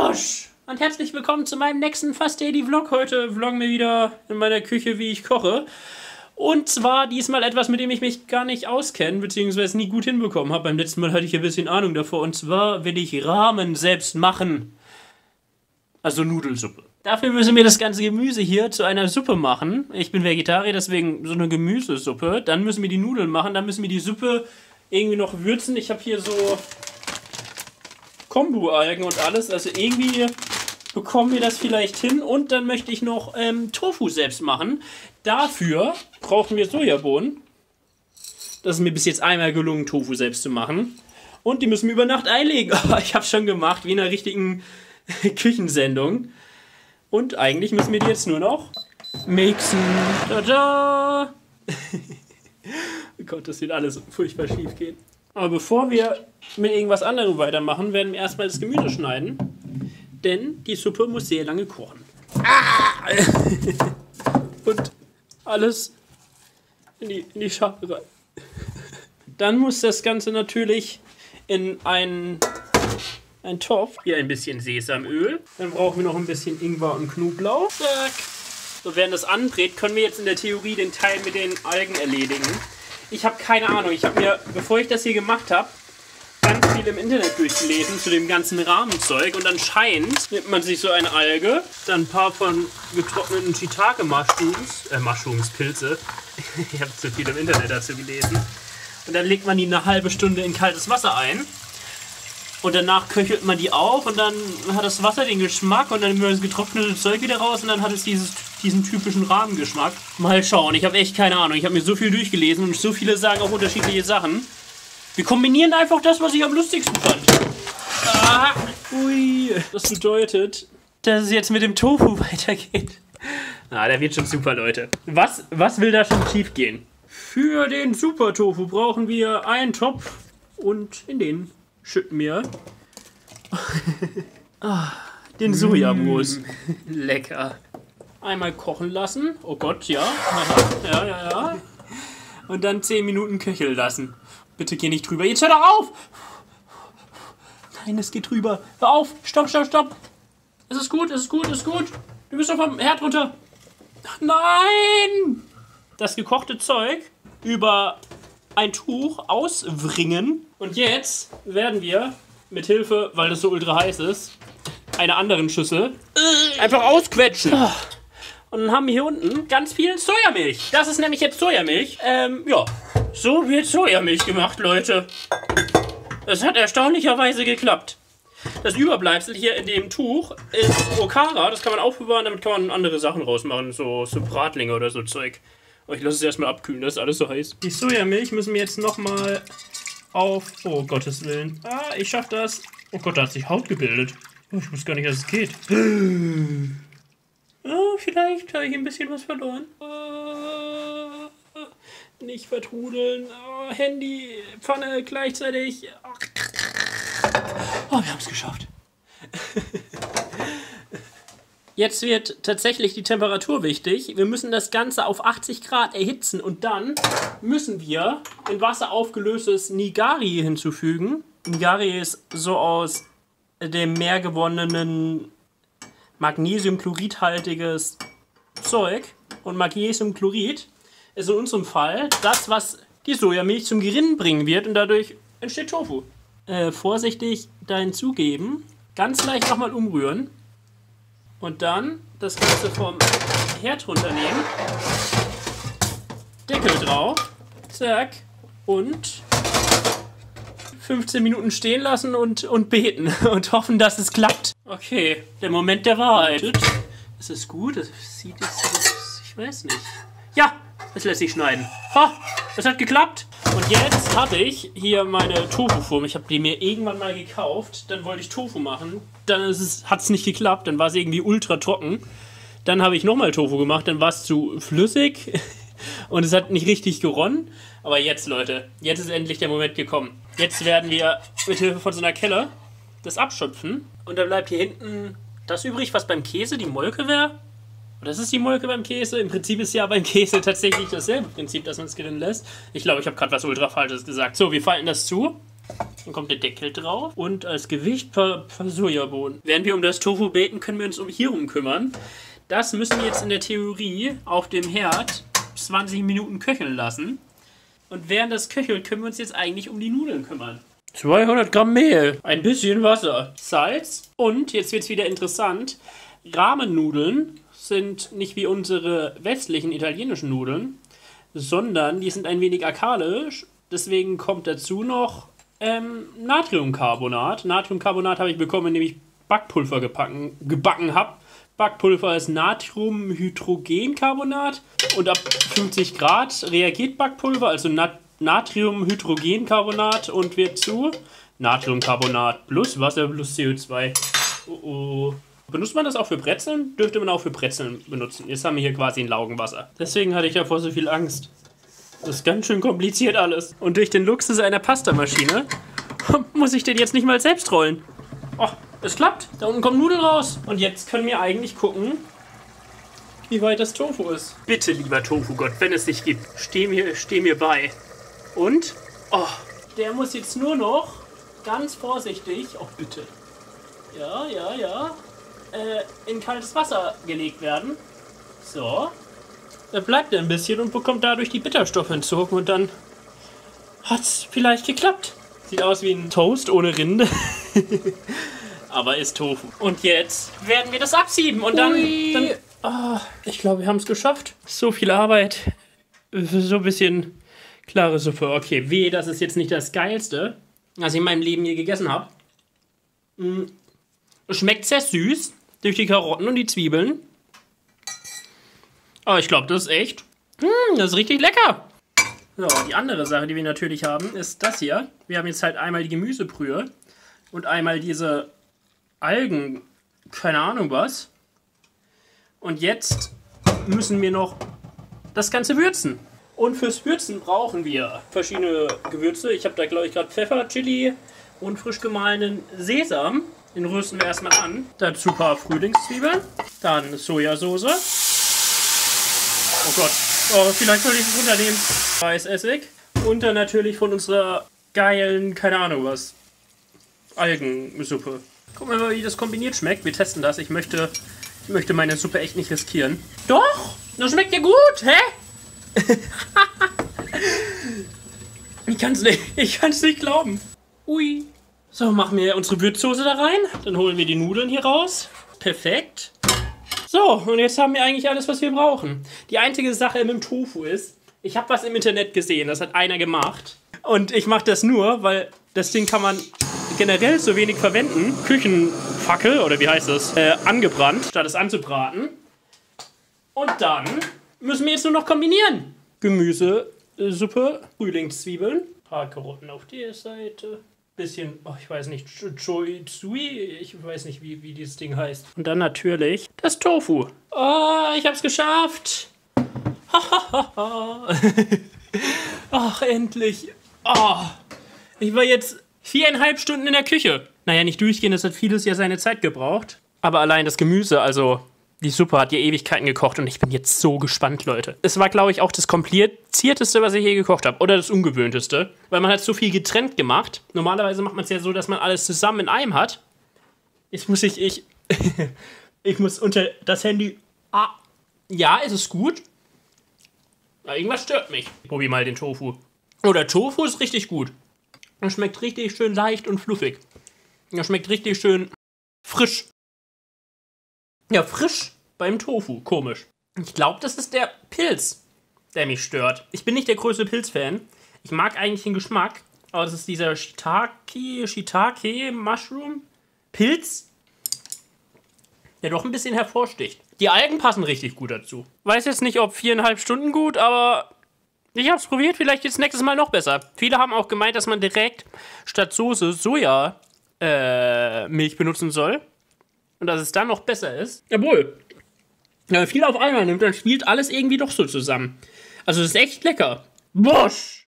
Hallosch! Und herzlich willkommen zu meinem nächsten Fast Daily Vlog. Heute vloggen wir wieder in meiner Küche, wie ich koche. Und zwar diesmal etwas, mit dem ich mich gar nicht auskenne, beziehungsweise nie gut hinbekommen habe. Beim letzten Mal hatte ich ein bisschen Ahnung davor. Und zwar will ich Ramen selbst machen. Also Nudelsuppe. Dafür müssen wir das ganze Gemüse hier zu einer Suppe machen. Ich bin Vegetarier, deswegen so eine Gemüsesuppe. Dann müssen wir die Nudeln machen, dann müssen wir die Suppe irgendwie noch würzen. Ich habe hier so Kombu-Algen und alles, also irgendwie bekommen wir das vielleicht hin. Und dann möchte ich noch Tofu selbst machen. Dafür brauchen wir Sojabohnen. Das ist mir bis jetzt einmal gelungen, Tofu selbst zu machen. Und die müssen wir über Nacht einlegen. Ich habe schon gemacht, wie in einer richtigen Küchensendung. Und eigentlich müssen wir die jetzt nur noch mixen. Tada! Oh Gott, das wird alles furchtbar schief gehen. Aber bevor wir mit irgendwas anderem weitermachen, werden wir erstmal das Gemüse schneiden. Denn die Suppe muss sehr lange kochen. Und alles in die Schale rein. Dann muss das Ganze natürlich in einen Topf. Hier ein bisschen Sesamöl. Dann brauchen wir noch ein bisschen Ingwer und Knoblauch. Zack. So, während das anbrät, können wir jetzt in der Theorie den Teil mit den Algen erledigen. Ich habe keine Ahnung. Ich habe mir, bevor ich das hier gemacht habe, ganz viel im Internet durchgelesen zu dem ganzen Rahmenzeug. Und anscheinend nimmt man sich so eine Alge, dann ein paar von getrockneten Shiitake-Mushrooms, Pilze. Ich habe zu viel im Internet dazu gelesen. Und dann legt man die eine halbe Stunde in kaltes Wasser ein. Und danach köchelt man die auf und dann hat das Wasser den Geschmack und dann nimmt man das getrocknete Zeug wieder raus und dann hat es diesen typischen Rahmengeschmack. Mal schauen, ich habe echt keine Ahnung. Ich habe mir so viel durchgelesen und so viele sagen auch unterschiedliche Sachen. Wir kombinieren einfach das, was ich am lustigsten fand. Ah, ui. Das bedeutet, dass es jetzt mit dem Tofu weitergeht. Na, der wird schon super, Leute. Was will da schon schief gehen? Für den Super Tofu brauchen wir einen Topf und in den schütten wir den Sojamus. Lecker. Einmal kochen lassen. Oh Gott, ja. Ja. Und dann 10 Minuten köcheln lassen. Bitte geh nicht drüber. Jetzt hör doch auf! Nein, es geht drüber. Hör auf! Stopp! Es ist gut. Du bist doch vom Herd runter. Nein! Das gekochte Zeug über ein Tuch auswringen. Und jetzt werden wir mit Hilfe, weil das so ultra heiß ist, einer anderen Schüssel einfach ausquetschen. Und dann haben wir hier unten ganz viel Sojamilch. Das ist nämlich jetzt Sojamilch. Ja, so wird Sojamilch gemacht, Leute. Das hat erstaunlicherweise geklappt. Das Überbleibsel hier in dem Tuch ist Okara. Das kann man aufbewahren, damit kann man andere Sachen rausmachen. So Bratlinge oder so Zeug. Aber ich lasse es erstmal abkühlen, das ist alles so heiß. Die Sojamilch müssen wir jetzt nochmal auf... Oh, Gottes Willen. Ich schaff das. Oh Gott, da hat sich Haut gebildet. Oh, ich wusste gar nicht, dass es geht. Oh, vielleicht habe ich ein bisschen was verloren. Nicht vertrudeln. Oh, Handy, Pfanne gleichzeitig. Oh, wir haben es geschafft. Jetzt wird tatsächlich die Temperatur wichtig. Wir müssen das Ganze auf 80 Grad erhitzen und dann müssen wir in Wasser aufgelöstes Nigari hinzufügen. Nigari ist so aus dem Meer gewonnenen Magnesiumchloridhaltiges Zeug. Und Magnesiumchlorid ist in unserem Fall das, was die Sojamilch zum Gerinnen bringen wird und dadurch entsteht Tofu. Vorsichtig da hinzugeben, ganz leicht nochmal umrühren. Und dann das Ganze vom Herd runternehmen. Deckel drauf. Zack. Und 15 Minuten stehen lassen und beten. Und hoffen, dass es klappt. Okay, der Moment der Wahrheit. Ist es gut? Das sieht jetzt... Ich weiß nicht. Ja, es lässt sich schneiden. Ha, es hat geklappt. Und jetzt habe ich hier meine Tofu-Form. Ich habe die mir irgendwann mal gekauft. Dann wollte ich Tofu machen. Dann hat es nicht geklappt. Dann war es irgendwie ultra trocken. Dann habe ich nochmal Tofu gemacht. Dann war es zu flüssig. Und es hat nicht richtig geronnen. Aber jetzt, Leute, jetzt ist endlich der Moment gekommen. Jetzt werden wir mit Hilfe von so einer Kelle das abschöpfen. Und dann bleibt hier hinten das übrig, was beim Käse die Molke wäre. Das ist die Molke beim Käse. Im Prinzip ist ja beim Käse tatsächlich dasselbe Prinzip, dass man es gerinnen lässt. Ich glaube, ich habe gerade was ultra Falsches gesagt. So, wir falten das zu. Dann kommt der Deckel drauf und als Gewicht ein paar Sojabohnen. Während wir um das Tofu beten, können wir uns hier kümmern. Das müssen wir jetzt in der Theorie auf dem Herd 20 Minuten köcheln lassen. Und während das köchelt, können wir uns jetzt eigentlich um die Nudeln kümmern. 200 Gramm Mehl, ein bisschen Wasser, Salz und, jetzt wird es wieder interessant, Ramen-Nudeln sind nicht wie unsere westlichen italienischen Nudeln, sondern die sind ein wenig alkalisch. Deswegen kommt dazu noch Natriumcarbonat. Natriumcarbonat habe ich bekommen, indem ich Backpulver gebacken habe. Backpulver ist Natriumhydrogencarbonat und ab 50 Grad reagiert Backpulver, also Natriumhydrogencarbonat und wird zu Natriumcarbonat plus Wasser plus CO2. Oh. Benutzt man das auch für Brezeln? Dürfte man auch für Brezeln benutzen. Jetzt haben wir hier quasi ein Laugenwasser. Deswegen hatte ich davor so viel Angst. Das ist ganz schön kompliziert alles. Und durch den Luxus einer Pastamaschine muss ich den jetzt nicht mal selbst rollen. Oh, es klappt. Da unten kommen Nudeln raus. Und jetzt können wir eigentlich gucken, wie weit das Tofu ist. Bitte, lieber Tofu-Gott, wenn es dich gibt, steh mir bei. Und, oh, der muss jetzt nur noch ganz vorsichtig, oh bitte, ja, in kaltes Wasser gelegt werden. So. Da bleibt er ein bisschen und bekommt dadurch die Bitterstoffe entzogen und dann hat's vielleicht geklappt. Sieht aus wie ein Toast ohne Rinde. Aber ist Tofu. Und jetzt werden wir das absieben und dann ich glaube, wir haben es geschafft. So viel Arbeit für so ein bisschen klare Suppe. Okay, weh, das ist jetzt nicht das Geilste, was ich in meinem Leben je gegessen habe. Schmeckt sehr süß durch die Karotten und die Zwiebeln. Aber ich glaube, das ist echt. Das ist richtig lecker. So, die andere Sache, die wir natürlich haben, ist das hier. Wir haben jetzt halt einmal die Gemüsebrühe und einmal diese Algen, keine Ahnung was. Und jetzt müssen wir noch das Ganze würzen. Und fürs Würzen brauchen wir verschiedene Gewürze. Ich habe da, glaube ich, gerade Pfeffer, Chili und frisch gemahlenen Sesam. Den rüsten wir erstmal an. Dazu ein paar Frühlingszwiebeln. Dann Sojasauce. Oh Gott. Oh, vielleicht sollte ich es runternehmen. Weißessig. Und dann natürlich von unserer geilen, keine Ahnung was, Algensuppe. Gucken wir mal, wie das kombiniert schmeckt. Wir testen das. Ich möchte meine Suppe echt nicht riskieren. Doch! Das schmeckt ja gut, hä? Ich kann's nicht glauben. Ui. So, machen wir unsere Würzsoße da rein. Dann holen wir die Nudeln hier raus. Perfekt. So, und jetzt haben wir eigentlich alles, was wir brauchen. Die einzige Sache mit dem Tofu ist, ich habe was im Internet gesehen, das hat einer gemacht. Und ich mache das nur, weil das Ding kann man generell so wenig verwenden. Küchenfackel, oder wie heißt das? Angebrannt, statt es anzubraten. Und dann müssen wir jetzt nur noch kombinieren. Gemüsesuppe, Frühlingszwiebeln, ein paar Karotten auf der Seite. Bisschen, oh, ich weiß nicht, Choi Tsui, ich weiß nicht, wie dieses Ding heißt. Und dann natürlich das Tofu. Oh, ich hab's geschafft. Ach, endlich. Oh, ich war jetzt 4,5 Stunden in der Küche. Naja, nicht durchgehend, das hat vieles ja seine Zeit gebraucht. Aber allein das Gemüse, also die Suppe hat ja Ewigkeiten gekocht und ich bin jetzt so gespannt, Leute. Es war, glaube ich, auch das komplizierteste, was ich je gekocht habe. Oder das ungewöhnteste. Weil man hat so viel getrennt gemacht. Normalerweise macht man es ja so, dass man alles zusammen in einem hat. Jetzt muss ich muss unter das Handy... Ah, ja, es ist gut. Aber irgendwas stört mich. Ich probiere mal den Tofu. Oh, der Tofu ist richtig gut. Er schmeckt richtig schön leicht und fluffig. Er schmeckt richtig schön frisch. Ja, frisch beim Tofu. Komisch. Ich glaube, das ist der Pilz, der mich stört. Ich bin nicht der größte Pilz-Fan. Ich mag eigentlich den Geschmack. Aber das ist dieser Shiitake Mushroom Pilz, der doch ein bisschen hervorsticht. Die Algen passen richtig gut dazu. Weiß jetzt nicht, ob 4,5 Stunden gut, aber ich habe es probiert. Vielleicht jetzt nächstes Mal noch besser. Viele haben auch gemeint, dass man direkt statt Soße Soja Milch benutzen soll. Und dass es dann noch besser ist. Jawohl. Wenn man viel auf einmal nimmt, dann spielt alles irgendwie doch so zusammen. Also das ist echt lecker. Bosch!